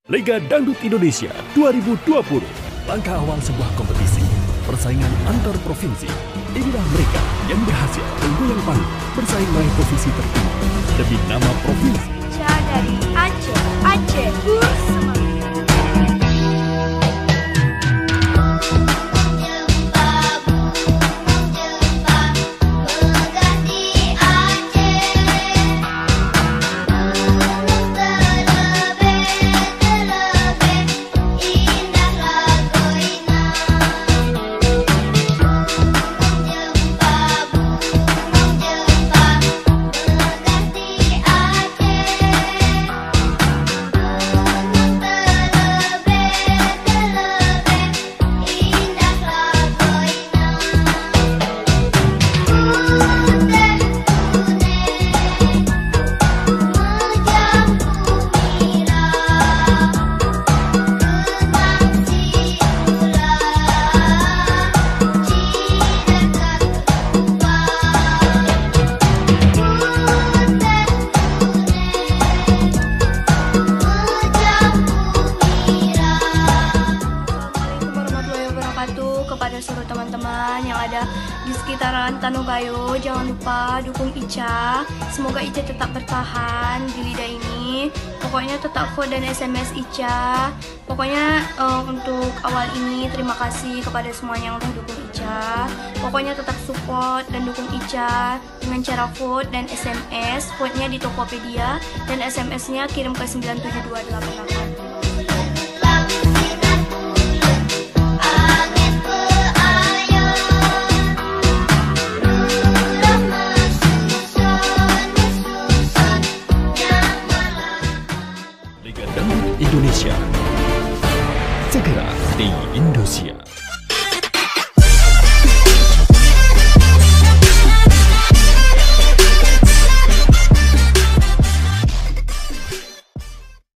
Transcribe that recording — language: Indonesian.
Liga Dangdut Indonesia 2020. Langkah awal sebuah kompetisi, persaingan antar provinsi. Inilah mereka yang berhasil menggoyang panggung bersaing meraih posisi tertinggi demi nama provinsi. Dari Aceh, Semarang. Kepada seluruh teman-teman yang ada di sekitaran Tanobayo, jangan lupa dukung Ica. Semoga Ica tetap bertahan di lidah ini. Pokoknya tetap vote dan SMS Ica. Pokoknya untuk awal ini terima kasih kepada semuanya yang udah dukung Ica. Pokoknya tetap support dan dukung Ica dengan cara vote dan SMS. Vote-nya di Tokopedia dan SMS-nya kirim ke 97288. Liga Dangdut Indonesia segera di Indosiar.